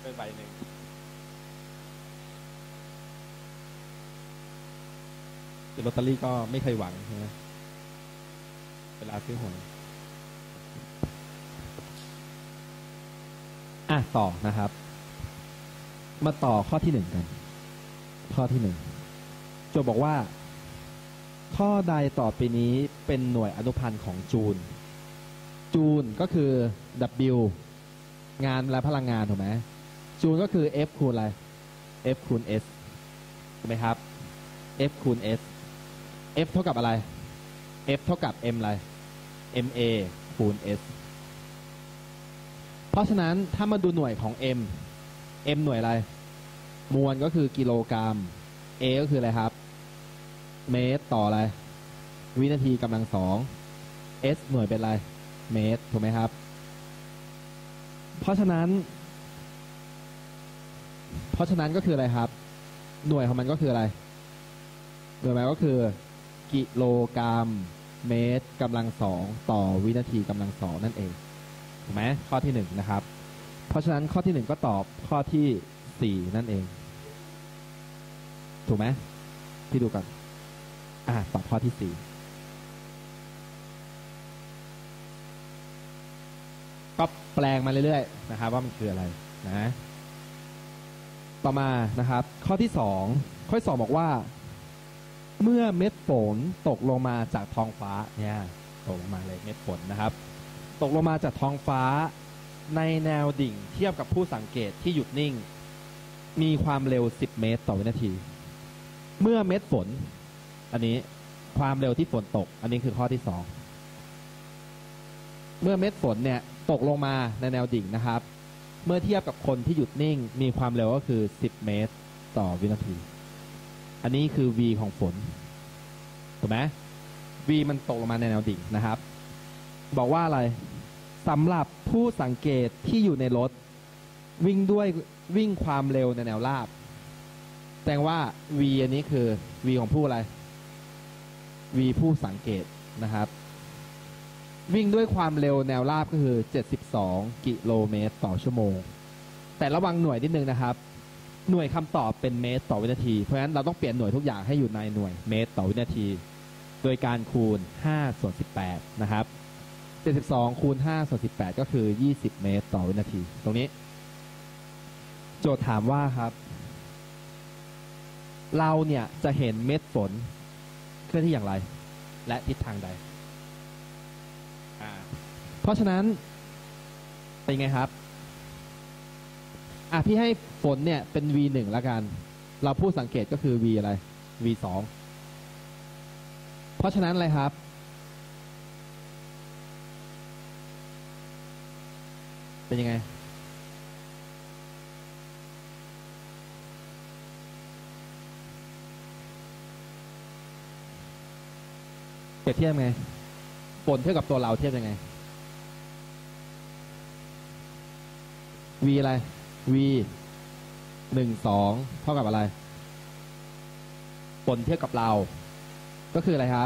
ด้วยใบหนึ่งลอตเตอรี่ก็ไม่เคยหวังนะเวลาซื้อหวยต่อนะครับมาต่อข้อที่1กันข้อที่1โจทย์บอกว่าข้อใดต่อไปนี้เป็นหน่วยอนุพันธ์ของจูลจูลก็คือ W งานและพลังงานถูกไหมจูลก็คือ F คูณอะไร F คูณ S ถูกไหมครับ F คูณ S F เท่ากับอะไร F เท่ากับ M อะไร MA คูณ S เพราะฉะนั้นถ้ามาดูหน่วยของ M หน่วยอะไรมวลก็คือกิโลกรัม A ก็คืออะไรครับเมตรต่ออะไรวินาทีกำลัง2 S หน่วยเป็นอะไรเมตรถูกไหมครับเพราะฉะนั้นก็คืออะไรครับหน่วยของมันก็คืออะไรหน่วยมันก็คือกิโลกรัมเมตรกำลัง2ต่อวินาทีกำลัง2นั่นเองถูกไหมข้อที่1นะครับเพราะฉะนั้นข้อที่1ก็ตอบข้อที่4นั่นเองถูกไหมพี่ดูกันตอบข้อที่4ก็แปลงมาเรื่อยๆนะครับว่ามันคืออะไรนะต่อมานะครับข้อที่2ข้อที่2บอกว่าเมื่อเม็ดฝนตกลงมาจากท้องฟ้าเนี่ยตกลงมาเลยเม็ดฝนนะครับตกลงมาจากท้องฟ้าในแนวดิ่งเทียบกับผู้สังเกตที่หยุดนิ่งมีความเร็ว10 เมตรต่อวินาทีเมื่อเม็ดฝนอันนี้ความเร็วที่ฝนตกอันนี้คือข้อที่2เมื่อเม็ดฝนเนี่ยตกลงมาในแนวดิ่งนะครับเมื่อเทียบกับคนที่หยุดนิ่งมีความเร็วก็คือ10 เมตรต่อวินาทีอันนี้คือ v ของฝนถูกไหม v มันตกลงมาในแนวดิ่งนะครับบอกว่าอะไรสำหรับผู้สังเกตที่อยู่ในรถวิ่งความเร็วในแนวราบแสดงว่า v อันนี้คือ v ของผู้อะไร v ผู้สังเกตนะครับวิ่งด้วยความเร็วแนวราบก็คือ72 กิโลเมตรต่อชั่วโมงแต่ระวังหน่วยนิดนึงนะครับหน่วยคำตอบเป็นเมตรต่อวินาทีเพราะฉะนั้นเราต้องเปลี่ยนหน่วยทุกอย่างให้อยู่ในหน่วยเมตรต่อวินาทีโดยการคูณ5/18นะครับ72คูณ5/18ก็คือ20 เมตรต่อวินาทีตรงนี้โจทย์ถามว่าครับเราเนี่ยจะเห็นเม็ดฝนเคลื่อนที่อย่างไรและทิศทางใดเพราะฉะนั้นเป็นไงครับพี่ให้ฝนเนี่ยเป็น v1 แล้วกันเราผู้สังเกตก็คือ v อะไร v2 เพราะฉะนั้นอะไรครับเป็นยังไงเปรียบเทียบไงฝนเทียบกับตัวเราเทียบยังไง v อะไร v 1 2เท่ากับอะไรฝนเทียบกับเราก็คืออะไรครับ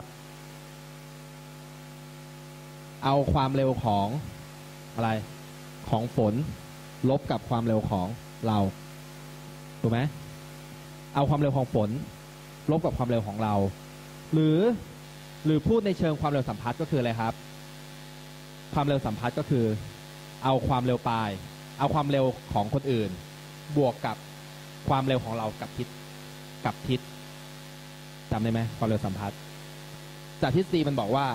เอาความเร็วของอะไรของฝนลบกับความเร็วของเราถูกไหมเอาความเร็วของฝนลบกับความเร็วของเราหรือพูดในเชิงความเร็วสัมพัทธ์ก็คืออะไรครับความเร็วสัมพัทธ์ก็คือเอาความเร็วปลายเอาความเร็วของคนอื่นบวกกับความเร็วของเรากับทิศจำได้ไหมความเร็วสัมพัทธ์จากทฤษฎีมันบอกว่า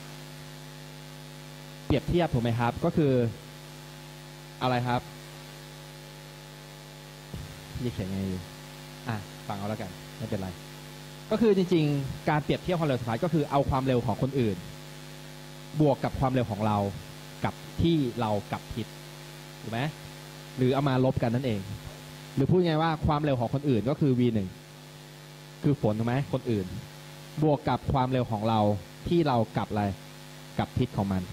เปรียบเทียบถูกไหมครับก็คืออะไรครับนี่เขียนไงอยู่ฟังเอาแล้วกันไม่เป็นไรก็คือจริงๆการเปรียบเทียบความเร็วสัมพัทธ์ก็คือเอาความเร็วของคนอื่นบวกกับความเร็วของเรากับที่เรากับทิศถูกไหมหรือเอามาลบกันนั่นเองหรือพูดง่ายว่าความเร็วของคนอื่นก็คือ v1 คือฝนถูกไหมคนอื่นบวกกับความเร็วของเราที่เรากับอะไรกับทิศของมัน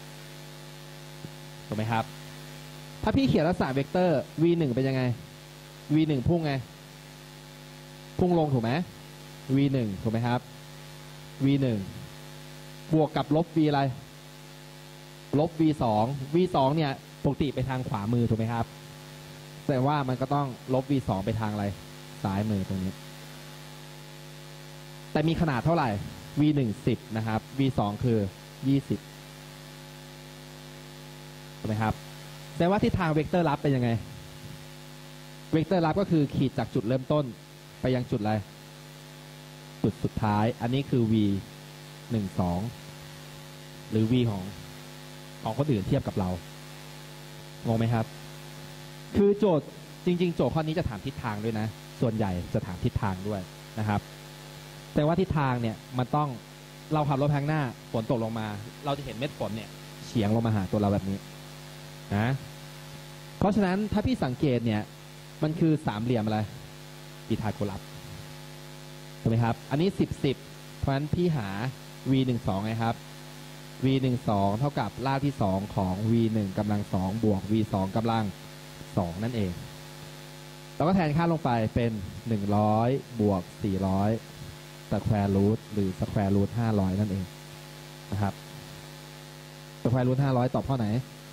ถูกไหมครับถ้าพี่เขียนลักษณะเวกเตอร์ v1 เป็นยังไง v1 พุ่งไงพุ่งลงถูกไหม v1 ถูกไหมครับ v1 บวกกับลบ v อะไรลบ v2 เนี่ยปกติไปทางขวามือถูกไหมครับแสดงว่ามันก็ต้องลบ v 2ไปทางอะไรซ้ายมือตรงนี้แต่มีขนาดเท่าไหร่ v 1 10นะครับ v 2คือ20ถูกไหมครับแสดงว่าทิศทางเวกเตอร์ลับเป็นยังไงเวกเตอร์ลับก็คือขีดจากจุดเริ่มต้นไปยังจุดอะไรจุดสุดท้ายอันนี้คือ v 1 2หรือ v ของคนอื่นเทียบกับเรางงไหมครับคือโจทย์จริงๆโจทย์ข้อนี้จะถามทิศทางด้วยนะส่วนใหญ่จะถามทิศทางด้วยนะครับแต่ว่าทิศทางเนี่ยมันต้องเราขับรถทางหน้าฝนตกลงมาเราจะเห็นเม็ดฝนเนี่ยเฉียงลงมาหาตัวเราแบบนี้นะเพราะฉะนั้นถ้าพี่สังเกตเนี่ยมันคือสามเหลี่ยมอะไรพีทาโกรัสถูกไหมครับอันนี้10 เพราะฉะนั้นพี่หา v 1 2ไงครับ v 1 2เท่ากับรากที่2ของ v 1กำลัง2บวก v 2กำลัง2นั่นเองเราก็แทนค่าลงไปเป็น100บวก400สแควร์รูทหรือสแควร์รูท500นั่นเองนะครับสแควร์รูท500ตอบข้อไหน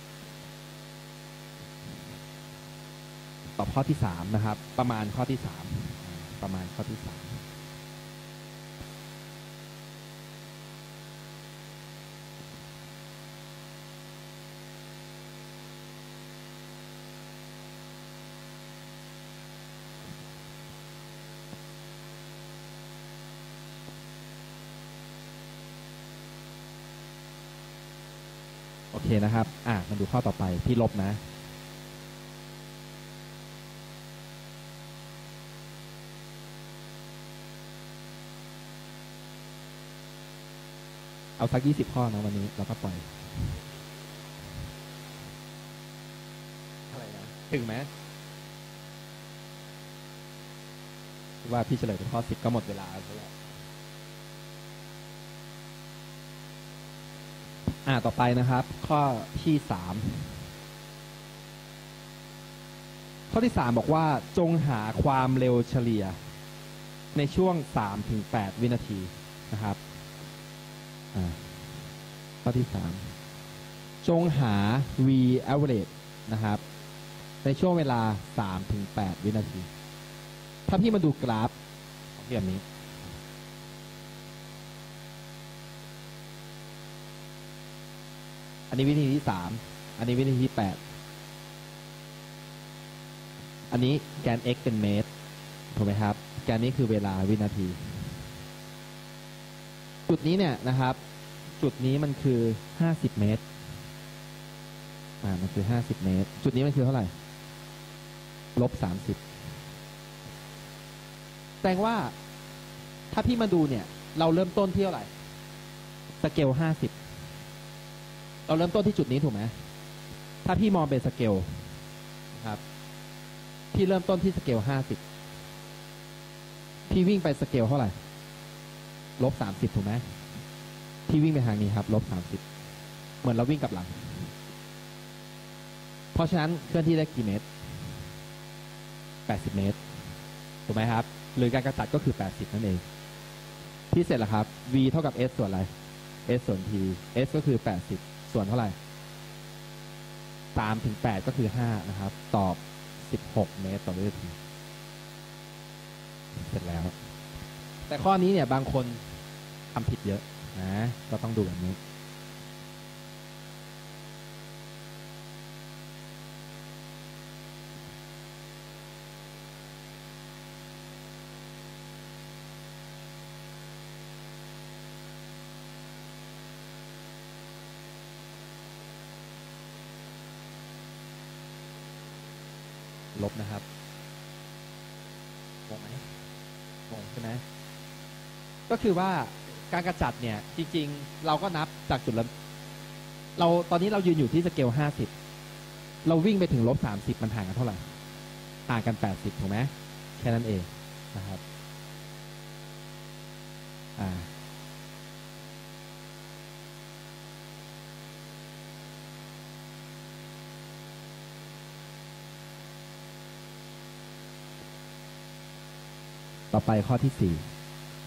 ตอบข้อที่3นะครับประมาณข้อที่3ประมาณข้อที่3โอเคนะครับมาดูข้อต่อไปพี่ลบนะเอาสัก20 ข้อนะวันนี้เราก็ปล่อยอะไรนะถึงไหมว่าพี่เฉลยเป็นข้อ10ก็หมดเวลาแล้วต่อไปนะครับข้อที่3ข้อที่3บอกว่าจงหาความเร็วเฉลี่ยในช่วง 3-8 วินาทีนะครับข้อที่3จงหา v average นะครับในช่วงเวลา 3-8 วินาทีถ้าพี่มาดูกราฟแบบนี้อันนี้วิธีที่3อันนี้วิธีที่8อันนี้แกน x เป็นเมตรถูกไหมครับแกนนี้คือเวลาวินาทีจุดนี้เนี่ยนะครับจุดนี้มันคือ50 เมตรมันคือ50 เมตรจุดนี้มันคือเท่าไหร่-30แสดงว่าถ้าพี่มาดูเนี่ยเราเริ่มต้นที่เท่าไหร่สเกล50เราเริ่มต้นที่จุดนี้ถูกไหมถ้าพี่มองเป็นสเกลนะครับพี่เริ่มต้นที่สเกล50พี่วิ่งไปสเกลเท่าไหร่-30ถูกไหมพี่วิ่งไปทางนี้ครับ-30เหมือนเราวิ่งกลับหลังเพราะฉะนั้นเคลื่อนที่ได้กี่เมตร80 เมตรถูกไหมครับหรือการกระจัดก็คือ80นั่นเองที่เสร็จแล้วครับ v เท่ากับ s ส่วนอะไร s ส่วน t s ก็คือ80ส่วนเท่าไหร่3-8ก็คือ5นะครับตอบ16 เมตรต่อวินาทีเสร็จแล้วแต่ข้อนี้เนี่ยบางคนทำผิดเยอะนะก็ต้องดูแบบนี้ลบนะครับงงไหมงงใช่ไหมก็คือว่าการกระจัดเนี่ยจริงๆเราก็นับจากจุดเราตอนนี้เรายืนอยู่ที่สเกล50เราวิ่งไปถึง-30มันห่างกันเท่าไหร่ห่างกัน80ถูกไหมแค่นั้นเองนะครับต่อไปข้อที่4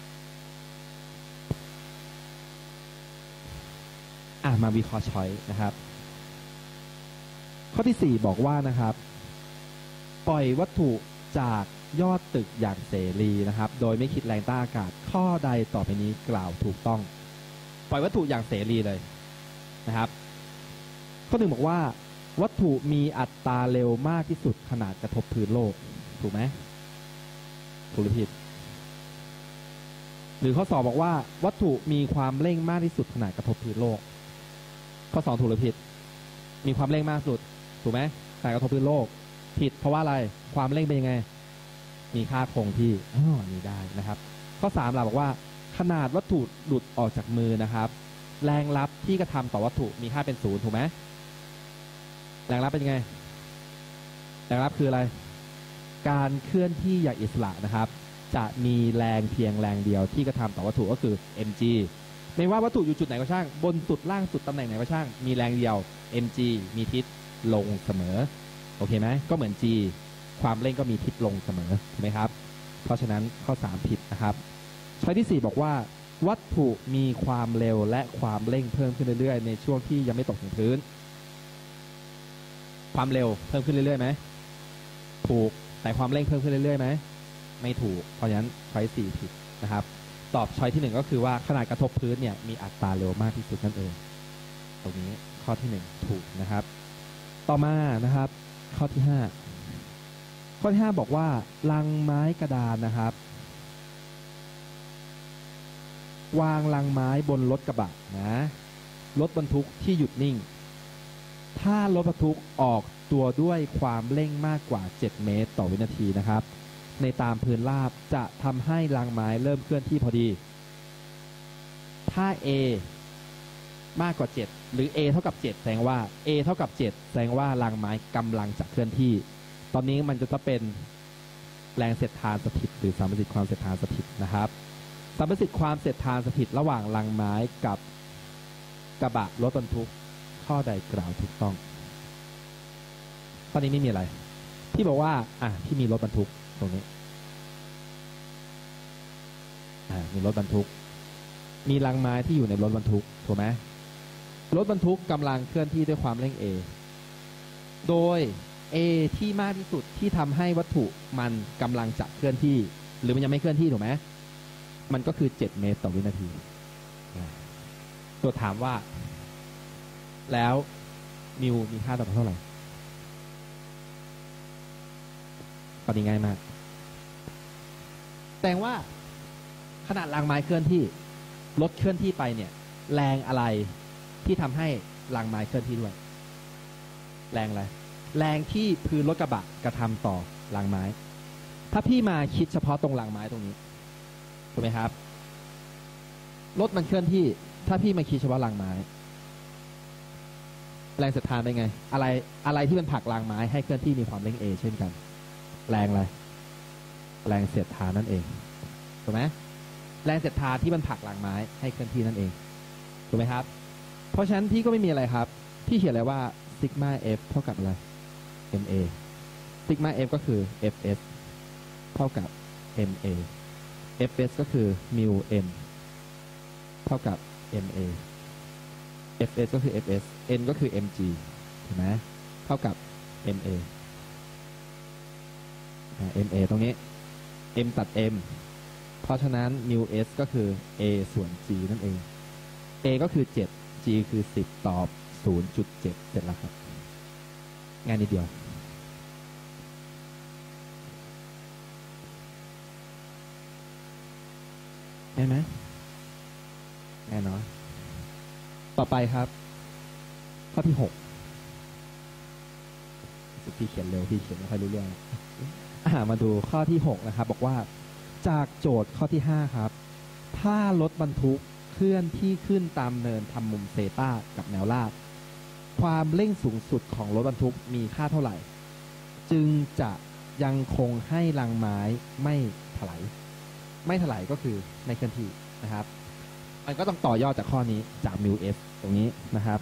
มาวิเคราะห์ช้อยส์นะครับข้อที่4บอกว่านะครับปล่อยวัตถุจากยอดตึกอย่างเสรีนะครับโดยไม่คิดแรงต้านอากาศข้อใดต่อไปนี้กล่าวถูกต้องปล่อยวัตถุอย่างเสรีเลยนะครับข้อหนึ่งบอกว่าวัตถุมีอัตราเร็วมากที่สุดขนาดกระทบพื้นโลกถูกไหมถูกหรือผิดหรือข้อสองบอกว่าวัตถุมีความเร่งมากที่สุดขนาดกระทบพื้นโลกข้อสองถูกหรือผิดมีความเร่งมากสุดถูกไหมขนาดกระทบพื้นโลกผิดเพราะว่าอะไรความเร่งเป็นยังไงมีค่าคงที่นี่ได้นะครับข้อ3เราบอกว่าขนาดวัตถุหลุดออกจากมือนะครับแรงลับที่กระทำต่อวัตถุมีค่าเป็น0ถูกไหมแรงลับเป็นยังไงแรงลับคืออะไรการเคลื่อนที่อย่างอิสระนะครับจะมีแรงเพียงแรงเดียวที่กระทำต่อวัตถุก็คือ mg ไม่ว่าวัตถุอยู่จุดไหนก็ช่างบนสุดล่างสุดตำแหน่งไหนก็ช่างมีแรงเดียว mg มีทิศลงเสมอโอเคไหมก็เหมือน g ความเร่งก็มีทิศลงเสมอถูกไหมครับเพราะฉะนั้นข้อ3ผิดนะครับช้อยที่4บอกว่าวัตถุมีความเร็วและความเร่งเพิ่มขึ้นเรื่อยๆในช่วงที่ยังไม่ตกถึงพื้นความเร็วเพิ่มขึ้นเรื่อยๆไหมถูกแต่ความเร่งเพิ่มขึ้นเรื่อยๆไหมไม่ถูกเพราะฉะนั้นช้อย4ผิดนะครับตอบช้อยที่1ก็คือว่าขนาดกระทบพื้นเนี่ยมีอัตราเร็วมากที่สุดนั่นเองตรงนี้ข้อที่1ถูกนะครับต่อมานะครับข้อที่5บอกว่าลังไม้กระดานนะครับวางลังไม้บนรถกระบะนะรถบรรทุกที่หยุดนิ่งถ้ารถบรรทุกออกตัวด้วยความเร่งมากกว่า7เมตรต่อวินาทีนะครับในตามพื้นราบจะทำให้ลังไม้เริ่มเคลื่อนที่พอดีถ้า A มากกว่า7หรือ A เท่ากับ7แสดงว่า A เท่ากับ7แสดงว่าลังไม้กำลังจะเคลื่อนที่ตอนนี้มันจะเป็นแรงเสียดทานสถิตหรือสัมประสิทธิ์ความเสียดทานสถิตนะครับสัมประสิทธิ์ความเสียดทานสถิตระหว่างลังไม้กับกระบะรถบรรทุกข้อใดกล่าวถูกต้องข้อนี้ไม่มีอะไรที่บอกว่าที่มีรถบรรทุกตรงนี้มีรถบรรทุกมีลังไม้ที่อยู่ในรถบรรทุกถูกไหมรถบรรทุกกำลังเคลื่อนที่ด้วยความเร่ง A โดย A ที่มากที่สุดที่ทำให้วัตถุมันกำลังจะเคลื่อนที่หรือมันยังไม่เคลื่อนที่ถูกไหมมันก็คือ7เมตรต่อวินาทีตัวถามว่าแล้วมิวมีค่าต่อเท่าไหร่ตอนนี้ง่ายมากแต่ว่าขนาดรางไม้เคลื่อนที่รถเคลื่อนที่ไปเนี่ยแรงอะไรที่ทำให้รางไม้เคลื่อนที่ด้วยแรงอะไรแรงที่พื้นรถกระบะกระทำต่อรางไม้ถ้าพี่มาคิดเฉพาะตรงรางไม้ตรงนี้ถูกไหมครับรถมันเคลื่อนที่ถ้าพี่มาคิดเฉพาะรางไม้แรงเสียดทานเป็นไงอะไรที่มันผลักรางไม้ให้เคลื่อนที่มีความเร่ง A เช่นกันแรงอะไรแรงเสียดทานนั่นเองถูกไหมแรงเสียดทานที่มันผลักรางไม้ให้เคลื่อนที่นั่นเองถูกไหมครับเพราะฉะนั้นพี่ก็ไม่มีอะไรครับพี่เขียนเลยว่าซิกมา F เท่ากับอะไร MA ซิกมา F ก็คือ FS เท่ากับ MA FS ก็คือมิว M เท่ากับ MA FS ก็คือ FS N ก็คือ MG ถูกไหมเท่ากับ MA MA ตรงนี้ M ตัด M เพราะฉะนั้นมิว S ก็คือ A ส่วน G นั่นเอง A ก็คือ7 G คือ10ตอบ 0.7 เสร็จแล้วครับง่ายนิดเดียวได้ไหมแน่นอนต่อไปครับข้อที่6พี่เขียนเร็วพี่เขียนไม่ค่อยรู้เรื่องมาดูข้อที่6นะครับบอกว่าจากโจทย์ข้อที่5ครับถ้ารถบรรทุกเคลื่อนที่ขึ้นตามเนินทำมุมเซตากับแนวราบความเร่งสูงสุดของรถบรรทุกมีค่าเท่าไหร่จึงจะยังคงให้ลังไม้ไม่ถลายก็คือไม่เคลื่อนที่นะครับมันก็ต้องต่อยอดจากข้อนี้จากมิว F ตรงนี้นะครับ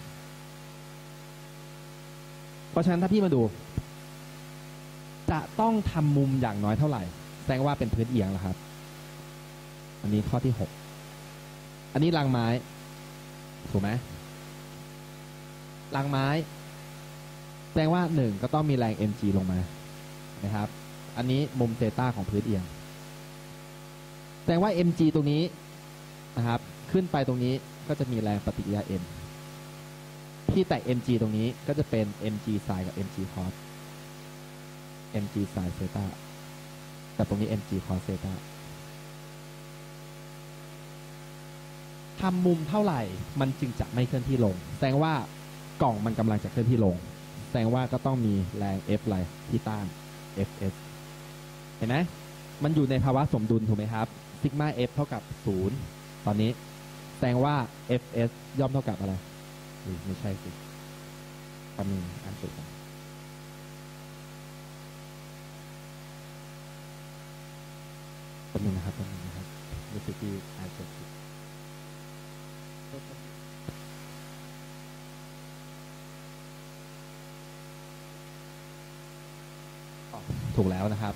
เพราะฉะนั้นถ้าพี่มาดูจะต้องทำมุมอย่างน้อยเท่าไหร่แสดงว่าเป็นพื้นเอียงแล้วครับอันนี้ข้อที่6อันนี้ลังไม้ถูกไหมลังไม้แสดงว่า1ก็ต้องมีแรง mg ลงมานะครับอันนี้มุมเซต้าของพื้นเอียงแสดงว่า mg ตรงนี้นะครับขึ้นไปตรงนี้ก็จะมีแรงปฏิกิริยา m ที่แตะ mg ตรงนี้ก็จะเป็น mg sin กับ mg cos mg sin เซต้าแต่ตรงนี้ mg cos เซต้าทำมุมเท่าไหร่มันจึงจะไม่เคลื่อนที่ลงแสดงว่ากล่องมันกำลังจะเคลื่อนที่ลงแสดงว่าก็ต้องมีแรง F อะไรที่ต้าน Fs เห็นไหมมันอยู่ในภาวะสมดุลถูกไหมครับซิกมา F เท่ากับ0ตอนนี้แสดงว่า Fs ย่อมเท่ากับอะไรไม่ใช่สิคำนึงอ่านถูกกันคำนึงนะครับรู้สึกที่อ่านถูกถูกแล้วนะครับ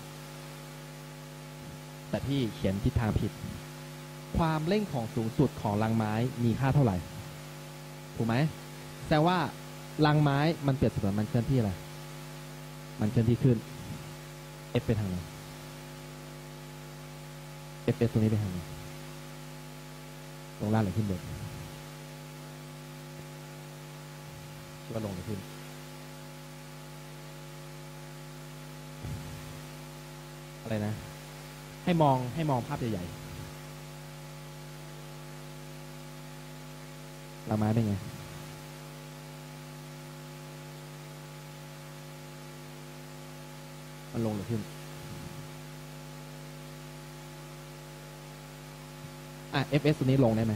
แต่ที่เขียนทิศทางผิดความเร่งของสูงสุดของรังไม้มีค่าเท่าไหร่ถูกไหมแสดงว่ารังไม้มันเปรียบเสมือนมันเคลื่อนที่อะไรมันเคลื่อนที่ขึ้น F ไปทางไหน F ตรงนี้ไปทางไหนลงล่างหรือขึ้นบนคิดว่าลงหรือขึ้นอะไรนะให้มองภาพใหญ่ๆรังไม้เป็นไงมันลงหรือขึ้นFs ตัวนี้ลงได้ไหม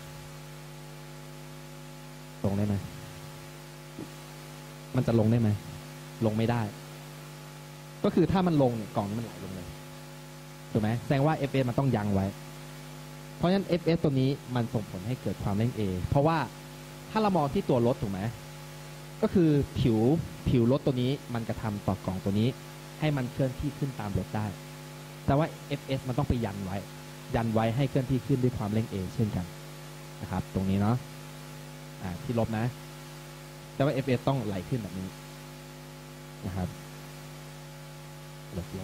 ลงได้ไหมมันจะลงได้ไหมลงไม่ได้ก็คือถ้ามันลงเนี่ยกล่องนี้มันไหลลงเลยถูกไหมแสดงว่า Fs มันต้องยั้งไว้เพราะฉะนั้น Fs ตัวนี้มันส่งผลให้เกิดความเร่ง A เพราะว่าถ้าเรามองที่ตัวรถถูกไหมก็คือผิวรถตัวนี้มันกระทำต่อกล่องตัวนี้ให้มันเคลื่อนที่ขึ้นตามรถได้แต่ว่า Fs มันต้องไปยันไว้ให้เคลื่อนที่ขึ้นด้วยความเร่ง A เช่นกันนะครับตรงนี้เนาะที่ลบนะแต่ว่า Fs ต้องไหลขึ้นแบบนี้นะครับลบ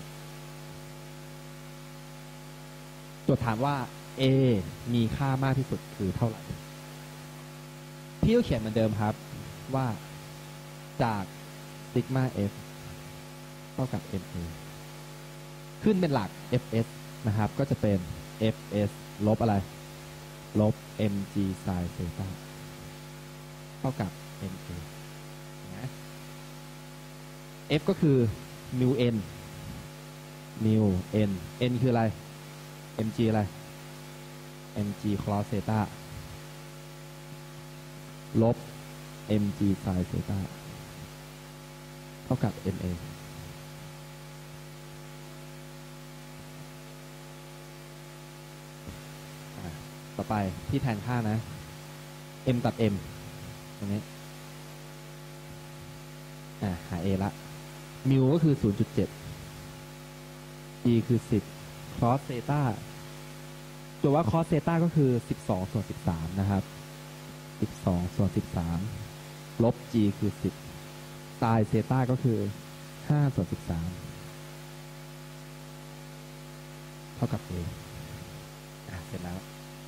โจทย์ถามว่า A มีค่ามากที่สุดคือเท่าไหร่พี่ก็เขียนเหมือนเดิมครับว่าจากซิกมา F เท่ากับ MA ขึ้นเป็นหลัก Fs นะครับก็จะเป็น Fs ลบอะไรลบ mg sin เซต้าเท่ากับ ma นะ F ก็คือ mu n n คืออะไร mg อะไร mg cos เซต้าลบ mg sin เซต้าเท่ากับ maต่อไปที่แทนค่านะ m ตัด m ตรงนี้หา a ละมิวก็คือ 0.7 e คือ 10 cos เซต้าตัวว่า cos เซต้าก็คือ 12/13 นะครับ 12/13 ลบ g คือ 10 sin เซต้าก็คือ 5/13 เท่ากับ a เสร็จแล้ว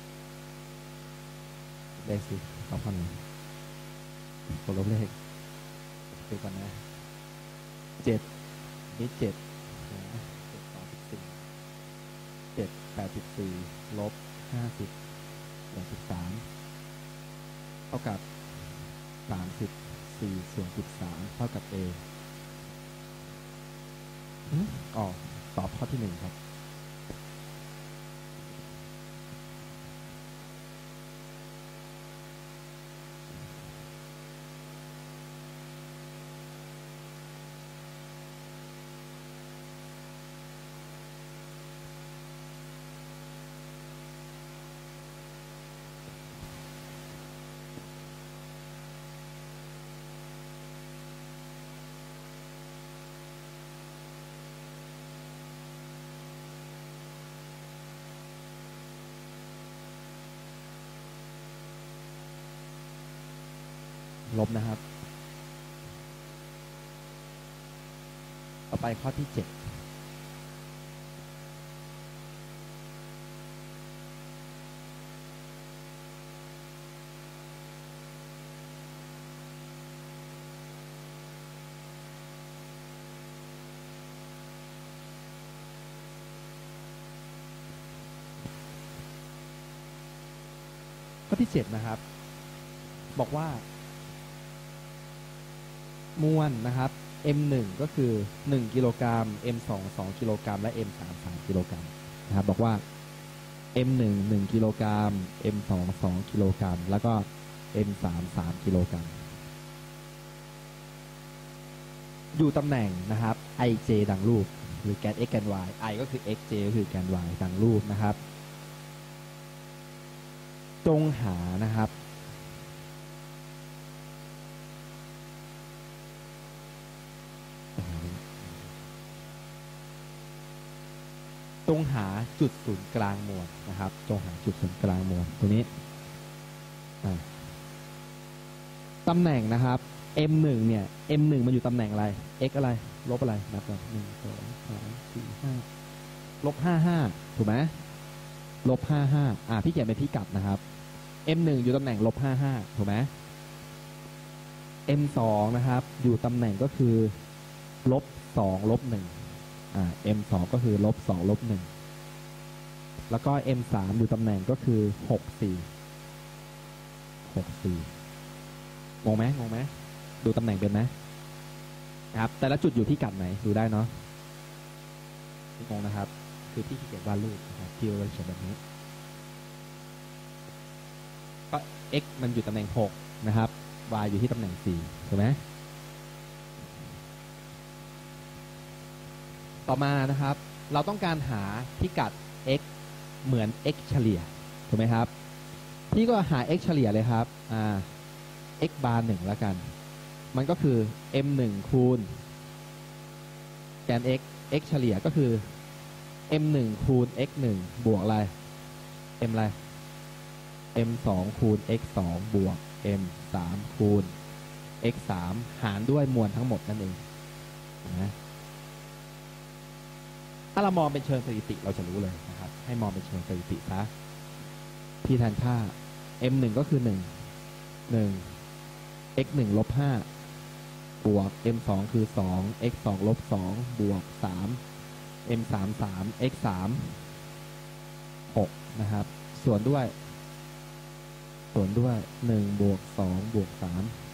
เลขสิ2ข้อนี้ตัวลบเลขดูกันนะ7นี่7 7/84 ลบ 50/13 เท่ากับ 34/13 เท่ากับ A ตอบข้อที่1ครับลบนะครับต่ออไปข้อที่7ข้อที่7นะครับบอกว่ามวลนะครับ M1 ก็คือ1กิโลกรัม M2 2กิโลกรัมและ M3 3กิโลกรัมนะครับบอกว่า M1 1กิโลกรัม M2 2กิโลกรัมแล้วก็ M3 3กิโลกรัมอยู่ตำแหน่งนะครับ ij ดังรูปหรือแกน x แกน y i ก็คือ xj ก็คือแกน y ดังรูปนะครับจงหานะครับจงหาจุดศูนย์กลางมวลนะครับจงหาจุดศูนย์กลางมวลตรงนี้ตำแหน่งนะครับ M1 เนี่ย M1 มันอยู่ตำแหน่งอะไร x อะไรลบอะไรนับก่อน1 2 3 4 5ลบ55ถูกไหมลบ55พี่เขียนเป็นพิกัดนะครับ M1 อยู่ตำแหน่งลบ55ถูกไหม M2 นะครับอยู่ตำแหน่งก็คือลบ2ลบ1M2 ก็คือลบ2ลบ1แล้วก็ M3 อยู่ตำแหน่งก็คือ64งงไหมดูตำแหน่งเป็นไหมครับแต่ละจุดอยู่ที่กัดไหนดูได้เนาะงงนะครับคือที่เขียนวาดรูปนะครับที่เราเขียนแบบนี้ก็ x มันอยู่ตำแหน่ง6นะครับ y อยู่ที่ตำแหน่ง4ถูกไหมต่อมานะครับเราต้องการหาพิกัด x เหมือน x เฉลี่ยถูกไหมครับพี่ก็หา x เฉลี่ยเลยครับ x บาร์1แล้วกันมันก็คือ m1 คูณแกน x เฉลี่ยก็คือ m1 คูณ x1 บวกอะไร m อะไร m2 คูณ x2 บวก m3 คูณ x3 หารด้วยมวลทั้งหมดนั่นเองนะถ้าเรามองเป็นเชิงสถิติเราจะรู้เลยนะครับให้มองเป็นเชิงสถิติซะพี่แทนค่า m1 ก็คือ1 x1 ลบ5บวก m2 คือ2 x2 ลบ2บวก3 m3 3 x3 6นะครับส่วนด้วย1บวก2บวก3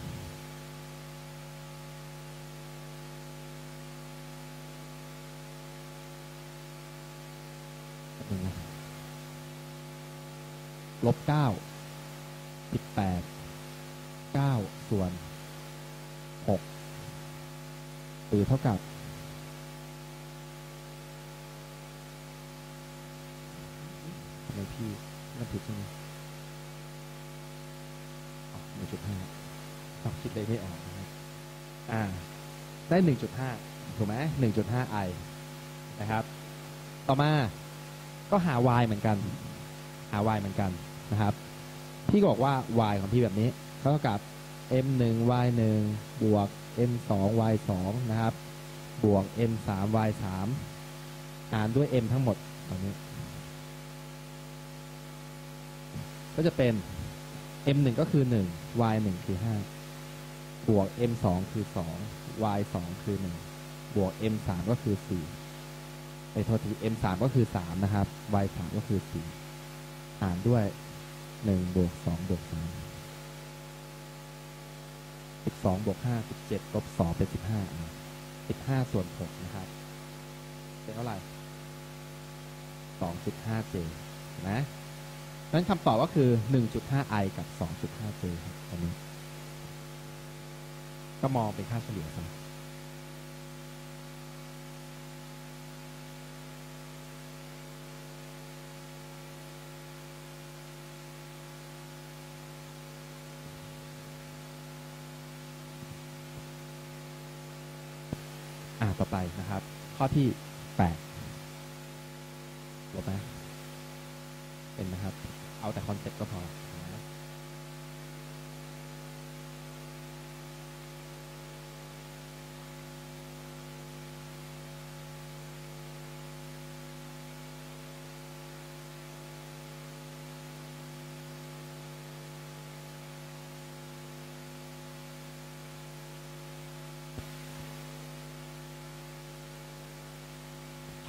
ลบ9 18 9ส่วน6หรือเท่ากับอะไรพี่มันผิดใช่ไหม1.5คิดเลยไม่ออกนะครับได้ 1.5 ถูกไหม 1.5 i นะครับต่อมาก็หา y เหมือนกันนะครับพี่ก็บอกว่า y ของพี่แบบนี้เท่ากับ m1 y1 บวก m2 y2 นะครับบวก m3 y3 หารด้วย m ทั้งหมดตรงนี้ก็จะเป็น m1 ก็คือ1 y1 คือ5บวก m2 คือ2 y2 คือ1บวก m3 ก็คือ4โทษที m3 ก็คือ3นะครับ y3 ก็คือ4หารด้วย1บวก2บวก3 12บวก5 17ลบ2เป็น15ส่วน6นะครับเป็นเท่าไหร่ 2.5j นะนั้นคำตอบก็คือ 1.5i กับ 2.5j ครับตรงนี้ก็มองเป็นค่าเฉลี่ยครับต่อไปนะครับข้อที่8ลบนะเป็นนะครับเอาแต่คอนเซ็ปต์ก็พอ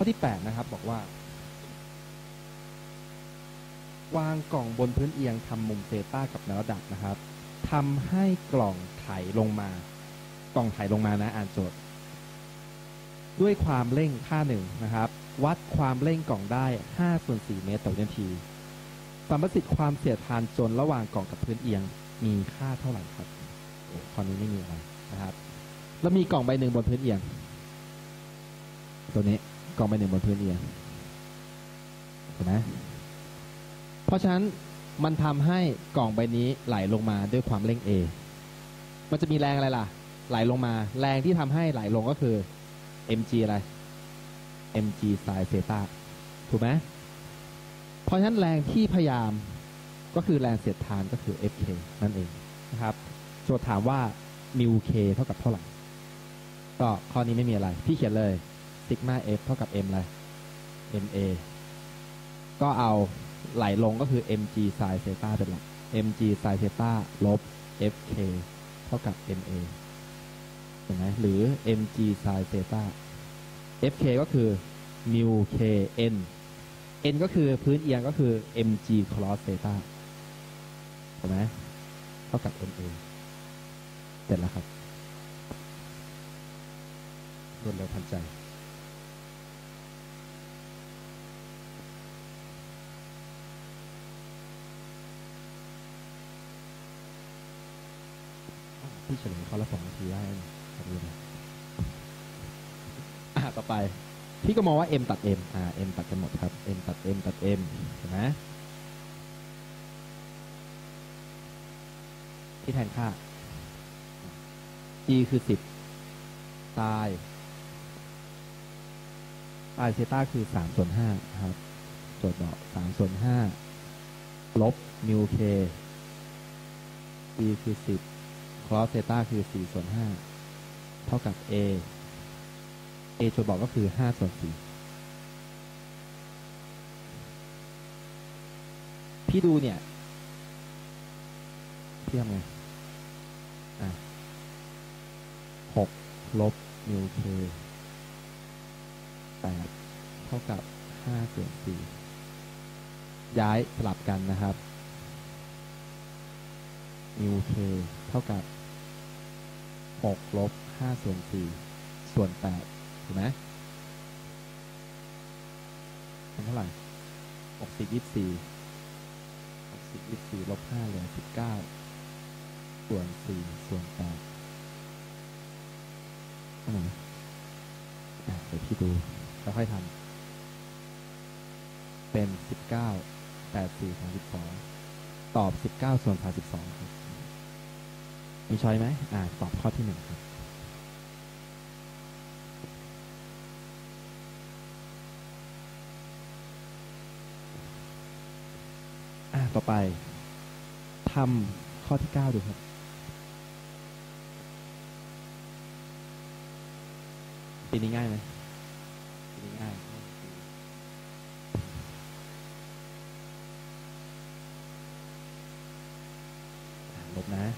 ที่8นะครับบอกว่าวางกล่องบนพื้นเอียงทำมุมเซต้ากับแนวระดับนะครับทำให้กล่องไถลงมากล่องไถลงมานะอ่านโจทย์ด้วยความเร่งค่า1นะครับวัดความเร่งกล่องได้5/4 เมตรต่อวินาทีสัมประสิทธิ์ความเสียดทานจนระหว่างกล่องกับพื้นเอียงมีค่าเท่าไหร่ครับข้อนี้ไม่มีอะไรนะครับแล้วมีกล่องใบหนึ่งบนพื้นเอียงตัวนี้กล่องใบหนึ่งบนพื้นเอียงเห็นไหมเพราะฉะนั้นมันทำให้กล่องใบนี้ไหลลงมาด้วยความเร่ง A มันจะมีแรงอะไรล่ะไหลลงมาแรงที่ทำให้ไหลลงก็คือ mg อะไร mg ไซน์เซตาถูกไหมเพราะฉะนั้นแรงที่พยายามก็คือแรงเสียดทานก็คือ fk นั่นเองนะครับโจทย์ถามว่ามิว k เท่ากับเท่าไหร่ก็ข้อนี้ไม่มีอะไรพี่เขียนเลยซิกมา f เท่ากับ m อะไร ma ก็เอาไหลลงก็คือ mg ไซน์เซตาเป็นหลัก mg ไซน์เซตาลบ fk เท่ากับ ma เห็นไหมหรือ mg ไซน์เซตา fk ก็คือ mu k n n ก็คือพื้นเอียงก็คือ mg cross theta เห็นไหมเท่ากับ ma เสร็จแล้วครับรวดเร็วทันใจพี่เฉลยข้อละ2 นาทีได้ขอบคุณนะต่อไปพี่ก็มองว่า m ตัด m m ตัดกันหมดครับ m ตัด m ตัด m เห็นไหมที่แทนค่า e คือ10ไซน์เซต้าคือ3/5ครับโจทย์บอก3/5ลบมิว k e คือ10 cos เซต้าคือ4/5เท่ากับ a โจทย์บอกก็คือ5/4พี่ดูเนี่ยพี่ทำไง6ลบมิว k 8เท่ากับ5/4ย้ายสลับกันนะครับมิว k เท่ากับ6ลบ5/4ส่วน8ถูกไหมเป็นเท่าไหร่60 24ลบ5เหลือ19ส่วน4ส่วน8เท่าไหร่เดี๋ยวพี่ดูแล้วค่อยทำเป็น19 8 4 32ตอบ19ส่วน32ครับมีช้อยไหมตอบข้อที่1ครับต่อไปทำข้อที่9ดูครับปีนี้ง่ายไหมปีนี้ง่ายลบนะ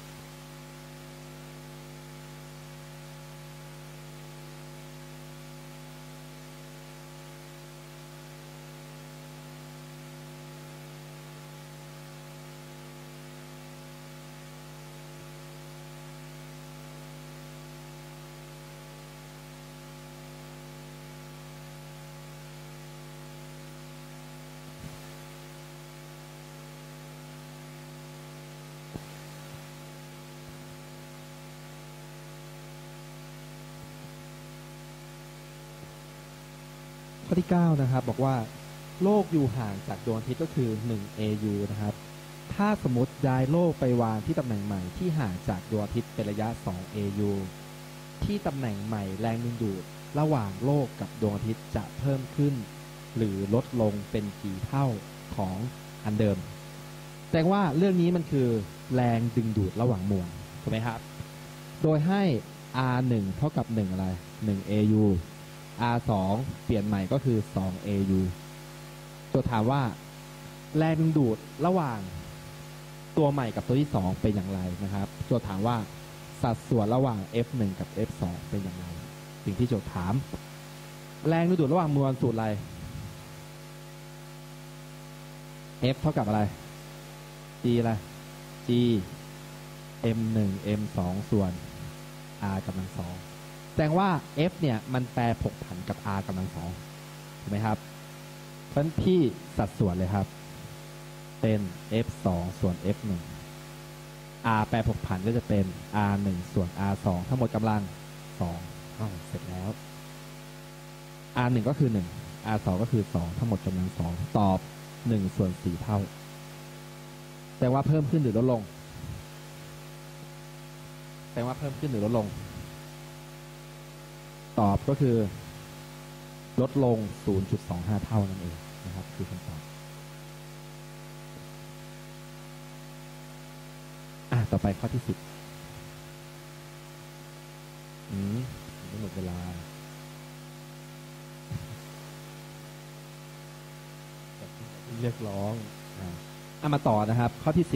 ข้อที่9นะครับบอกว่าโลกอยู่ห่างจากดวงอาทิตย์ก็คือ1 AU นะครับถ้าสมมติย้ายโลกไปวางที่ตำแหน่งใหม่ที่ห่างจากดวงอาทิตย์เป็นระยะ2 AU ที่ตำแหน่งใหม่แรงดึงดูดระหว่างโลกกับดวงอาทิตย์จะเพิ่มขึ้นหรือลดลงเป็นกี่เท่าของอันเดิมแสดงว่าเรื่องนี้มันคือแรงดึงดูดระหว่างมวลถูกไหมครับโดยให้ R1 เท่ากับ1อะไร1 AU R2 เปลี่ยนใหม่ก็คือ2 AU ตัวถามว่าแรงดึงดูดระหว่างตัวใหม่กับตัวที่2เป็นอย่างไรนะครับตัวถามว่าสัดส่วนระหว่าง F1 กับ F2 เป็นอย่างไรสิ่งที่โจทย์ถามแรงดึงดูดระหว่างมวลสูตรอะไร F เท่ากับอะไร G อะไร G M1 M2 ส่วน R กำลังสองแสดงว่า F เนี่ยมันแปรผกผันกับ R กำลังสองถูกไหมครับเพราะฉะนั้นที่สัดส่วนเลยครับเป็น F2 ส่วน F1 R แปรผกผันก็จะเป็น R1 ส่วน R2 ทั้งหมดกำลัง2เสร็จแล้ว R1 ก็คือ 1 R2 ก็คือ 2 ทั้งหมดกำลัง2ตอบ1ส่วน4เท่าแต่ว่าเพิ่มขึ้นหรือลดลงแต่ว่าเพิ่มขึ้นหรือลดลงตอบก็คือลดลง 0.25 เท่านั่นเองนะครับคือคำตอบต่อไปข้อที่ 10ไม่หมดเวลาเรียกร้องมาต่อนะครับข้อที่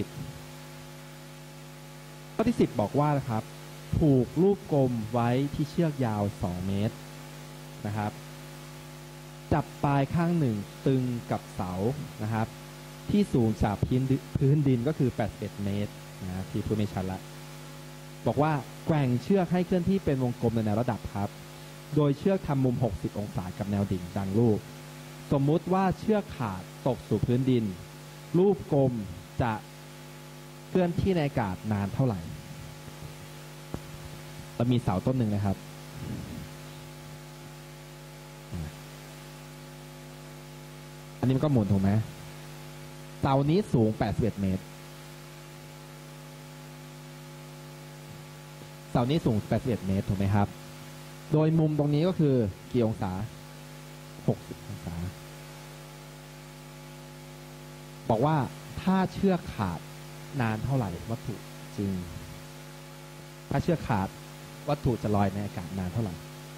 10ข้อที่ 10บอกว่านะครับผูกลูกกลมไว้ที่เชือกยาว2เมตรนะครับจับปลายข้างหนึ่งตึงกับเสานะครับที่สูงจากพื้นดินก็คือ81เมตรนะที่พูดไม่ชัดละบอกว่าแกว่งเชือกให้เคลื่อนที่เป็นวงกลมในแนวระดับครับโดยเชือกทำมุม60องศากับแนวดิ่งดังรูปสมมุติว่าเชือกขาดตกสู่พื้นดินรูปกลมจะเคลื่อนที่ในอากาศนานเท่าไหร่เรามีเสาต้นหนึ่งนะครับอันนี้มันก็หมุนถูกไหมเสานี้สูง81เมตรเสานี้สูง81เมตรถูกไหมครับโดยมุมตรงนี้ก็คือกี่องศา60องศาบอกว่าถ้าเชือกขาดนานเท่าไหร่วัตถุจึงถ้าเชือกขาดวัตถุจะลอยในอากาศนานเท่าไหร่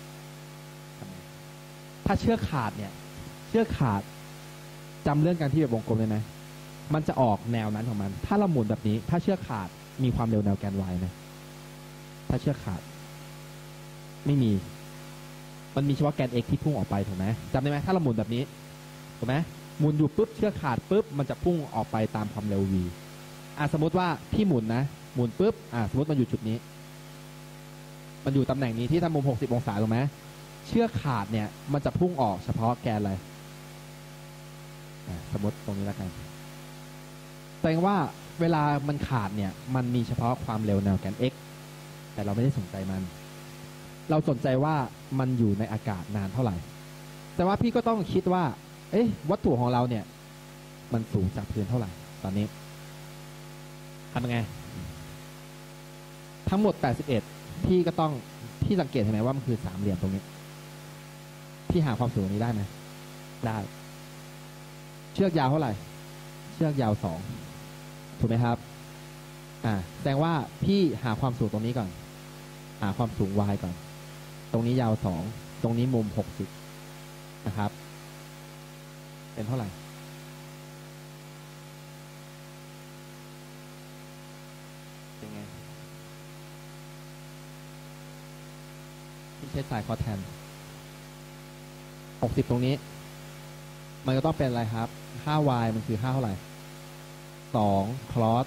ถ้าเชือกขาดเนี่ยเชือกขาดจำเรื่องการที่แบบวงกลมเลยนะมันจะออกแนวนั้นของมันถ้าเราหมุนแบบนี้ถ้าเชือกขาดมีความเร็วแนวแกน y ไหมถ้าเชือกขาดไม่มีมันมีเฉพาะแกน x ที่พุ่งออกไปถูกไหมจำได้ไหมถ้าเราหมุนแบบนี้ถูกไหมหมุนอยู่ปุ๊บเชือกขาดปุ๊บมันจะพุ่งออกไปตามความเร็ว v สมมติว่าพี่หมุนนะหมุนปุ๊บสมมติมันอยู่จุดนี้มันอยู่ตำแหน่งนี้ที่ทำมุม60องศาถูกไหมเชือกขาดเนี่ยมันจะพุ่งออกเฉพาะแกนอะไรสมมติตรงนี้แล้วกันแสดงว่าเวลามันขาดเนี่ยมันมีเฉพาะความเร็วแนวแกน x แต่เราไม่ได้สนใจมันเราสนใจว่ามันอยู่ในอากาศนานเท่าไหร่แต่ว่าพี่ก็ต้องคิดว่าวัตถุของเราเนี่ยมันสูงจากพื้นเท่าไหร่ตอนนี้ทำยังไงทั้งหมด81พี่ก็ต้องพี่สังเกตเห็นไหมว่ามันคือสามเหลี่ยมตรงนี้พี่หาความสูงนี้ได้ไหมได้เชือกยาวเท่าไหร่เชือกยาว2ถูกไหมครับแสดงว่าพี่หาความสูงตรงนี้ก่อนหาความสูง y ก่อนตรงนี้ยาว2ตรงนี้มุม60นะครับเป็นเท่าไหร่เป็นไงพี่ใช้สายคอแทน60ตรงนี้มันก็ต้องเป็นอะไรครับค่า y มันคือค่าเท่าไหร่2 cos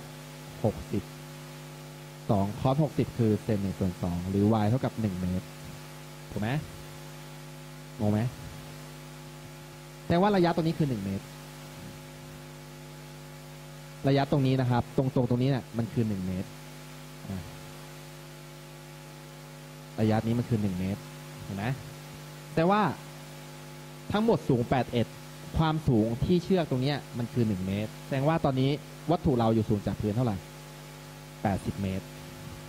60 2 cos 60คือเซน1ส่วน2หรือ y เท่ากับ1เมตรถูกไหมงงไหมแต่ว่าระยะตรงนี้คือ1เมตรระยะตรงนี้นะครับตรงนี้เนี่ยมันคือ1เมตรระยะนี้มันคือ1เมตรเห็นไหมแต่ว่าทั้งหมดสูง81ความสูงที่เชือกตรงนี้มันคือ1เมตรแสดงว่าตอนนี้วัตถุเราอยู่สูงจากพื้นเท่าไหร่80เมตร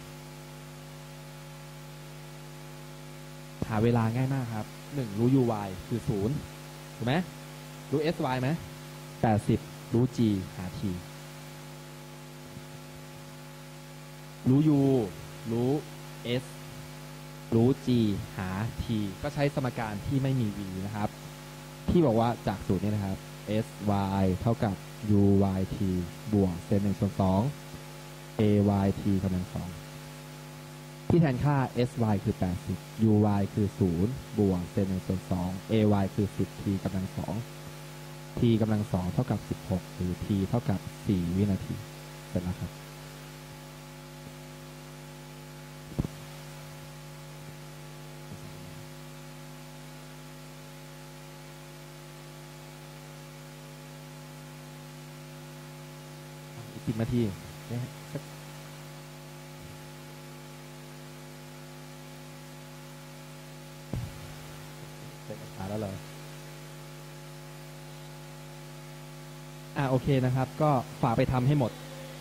หาเวลาง่ายมากครับ1รู้ uy คือ0ถูกไหมรู้ sy ไหม80รู้ g หา t รู้ u รู้ s รู้ g หา t ก็ใช้สมการที่ไม่มี v นะครับที่บอกว่าจากสูตรนี้นะครับ sy เท่ากับ uyt บวกเซน1ส่วน2 ayt กำลัง2 ที่แทนค่า sy คือ80 uy คือ0บวกเศษ1ส่วน2 ay คือ10 t กำลัง2 t กำลัง2เท่ากับ16หรือ t เท่ากับ4วินาทีเสร็จแล้วครับอีก10 นาทีนะฮะเสร็จแล้วเลยโอเคนะครับ ก็ฝากไปทำให้หมด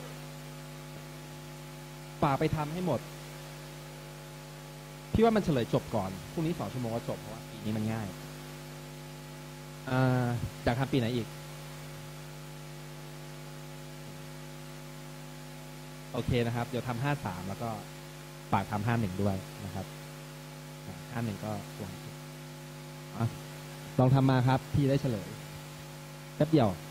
พี่ว่ามันเฉลยจบก่อนพรุ่งนี้2 ชั่วโมงก็จบเพราะว่าปีนี้มันง่ายอยากทำปีไหนอีกโอเคนะครับ เดี๋ยวทำ53แล้วก็ฝากทำ51ด้วยนะครับ51ก็ลองทำมาครับพี่ได้เฉลยแป๊บเดียว